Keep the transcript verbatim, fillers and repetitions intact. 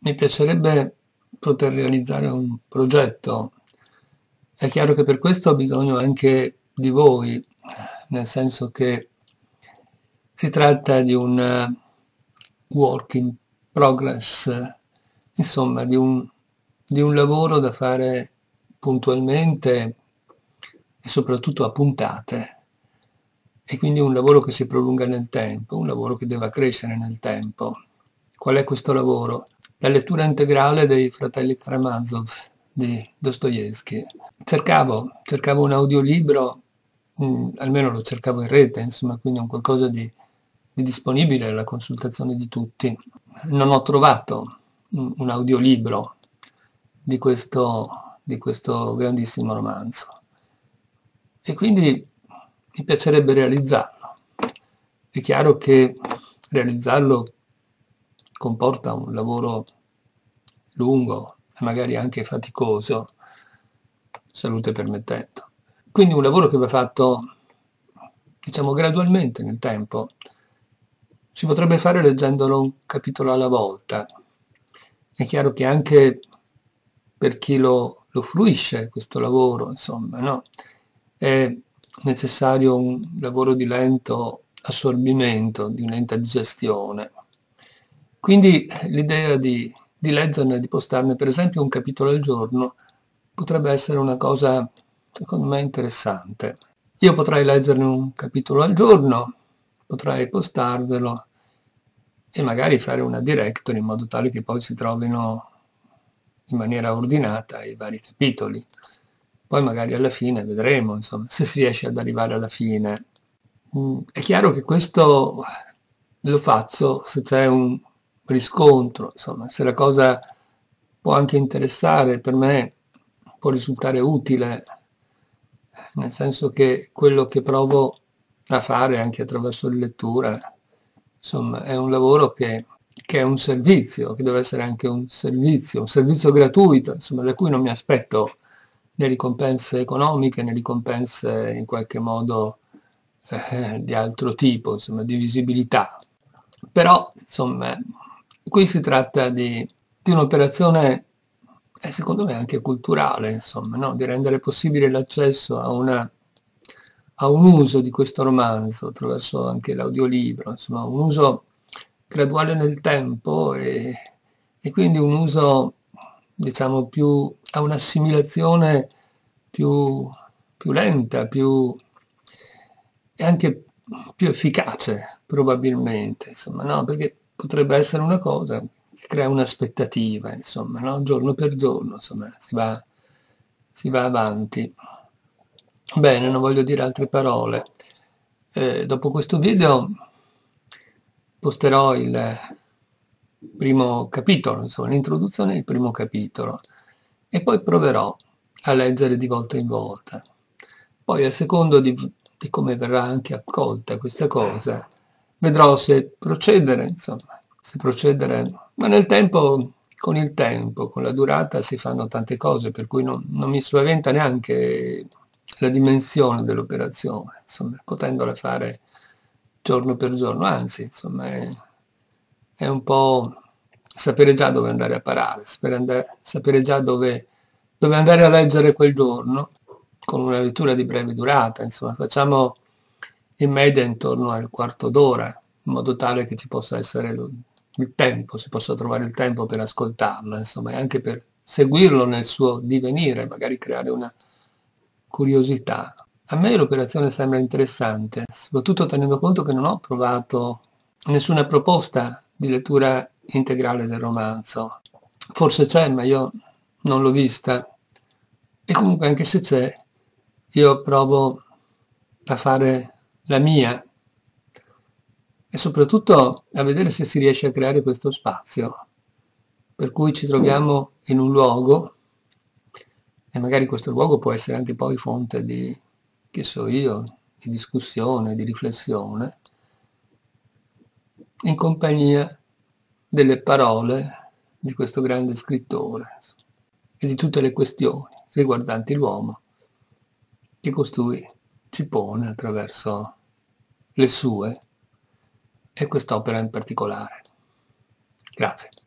Mi piacerebbe poter realizzare un progetto. È chiaro che per questo ho bisogno anche di voi, nel senso che si tratta di un eh, work in progress, insomma di un, di un lavoro da fare puntualmente e soprattutto a puntate, e quindi un lavoro che si prolunga nel tempo, un lavoro che deve crescere nel tempo. Qual è questo lavoro? La lettura integrale dei Fratelli Karamazov di Dostoevsky. Cercavo, cercavo un audiolibro, mh, almeno lo cercavo in rete, insomma, quindi un qualcosa di, di disponibile alla consultazione di tutti. Non ho trovato un, un audiolibro di questo, di questo grandissimo romanzo. E quindi mi piacerebbe realizzarlo. È chiaro che realizzarlo comporta un lavoro lungo e magari anche faticoso, salute permettendo. Quindi un lavoro che va fatto, diciamo, gradualmente nel tempo. Si potrebbe fare leggendolo un capitolo alla volta. È chiaro che anche per chi lo, lo fruisce questo lavoro, insomma, no? È necessario un lavoro di lento assorbimento, di lenta digestione. Quindi l'idea di, di leggerne, di postarne per esempio un capitolo al giorno, potrebbe essere una cosa, secondo me, interessante. Io potrei leggerne un capitolo al giorno, potrei postarvelo e magari fare una directory in modo tale che poi si trovino in maniera ordinata i vari capitoli. Poi magari alla fine vedremo, insomma, se si riesce ad arrivare alla fine. Mm, È chiaro che questo lo faccio se c'è un riscontro, insomma, se la cosa può anche interessare, per me può risultare utile, nel senso che quello che provo a fare anche attraverso le letture, insomma, è un lavoro che, che è un servizio, che deve essere anche un servizio, un servizio gratuito, insomma, da cui non mi aspetto né ricompense economiche né ricompense in qualche modo eh, di altro tipo, insomma, di visibilità. Però, insomma, qui si tratta di, di un'operazione, eh, secondo me, anche culturale, insomma, no? Di rendere possibile l'accesso a, una, a un uso di questo romanzo attraverso anche l'audiolibro, insomma, un uso graduale nel tempo e, e quindi un uso, diciamo, più a un'assimilazione più, più lenta, più e anche più efficace probabilmente, insomma, no? Perché potrebbe essere una cosa che crea un'aspettativa, insomma, no? Giorno per giorno, insomma, si va, si va avanti. Bene, non voglio dire altre parole. Eh, dopo questo video posterò il primo capitolo, insomma, l'introduzione del primo capitolo e poi proverò a leggere di volta in volta. Poi a secondo di, di come verrà anche accolta questa cosa, vedrò se procedere, insomma, se procedere, ma nel tempo, con il tempo, con la durata si fanno tante cose, per cui non, non mi spaventa neanche la dimensione dell'operazione, insomma, potendola fare giorno per giorno, anzi, insomma, è, è un po' sapere già dove andare a parare, sapere, andare, sapere già dove, dove andare a leggere quel giorno, con una lettura di breve durata, insomma, facciamo in media intorno al quarto d'ora, in modo tale che ci possa essere lo, il tempo, si possa trovare il tempo per ascoltarla, insomma, e anche per seguirlo nel suo divenire, magari creare una curiosità. A me l'operazione sembra interessante, soprattutto tenendo conto che non ho trovato nessuna proposta di lettura integrale del romanzo. Forse c'è, ma io non l'ho vista. E comunque anche se c'è, io provo a fare la mia e soprattutto a vedere se si riesce a creare questo spazio, per cui ci troviamo in un luogo e magari questo luogo può essere anche poi fonte di, che so io, di discussione, di riflessione, in compagnia delle parole di questo grande scrittore e di tutte le questioni riguardanti l'uomo che costui ci pone attraverso le sue e quest'opera in particolare. Grazie.